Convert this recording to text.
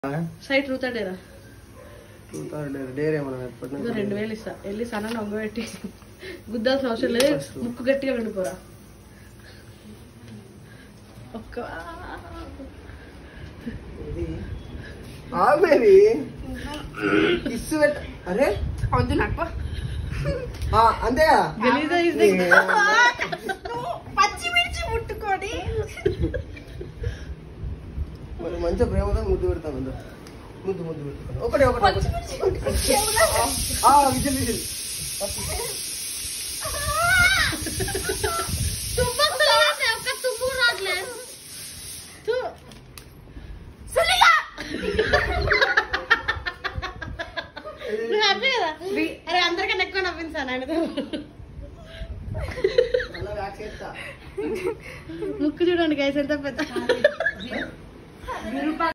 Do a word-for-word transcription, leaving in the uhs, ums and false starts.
site రూతా డేరా రూతా డేరా డేరే మనం ఎప్పటి నుంచి రెండు వేలు ఇస్తా వెళ్ళి సన్న ఒంగబెట్టి గుద్దాల్సిన అవసరం లేదు ముక్కు గట్టిగా విండిపోరా ఒక్క ఆగేది ఇస్సు పెట్ట అరే వద్దు నాకు అంతేగా పచ్చిమిర్చి ముట్టుకొని మరి మంచిగా ప్రేమగా ముద్దు పెడతాం అందరూ ముద్దు ముద్దు పెట్టుకోండి ఒకటే ఒకటి విజిల్ విజిల్ అరే అందరికన్నా ఎక్కువ నవ్వించాను ఆయన ముక్కు చూడండి గైస్ ఎంత పెద్ద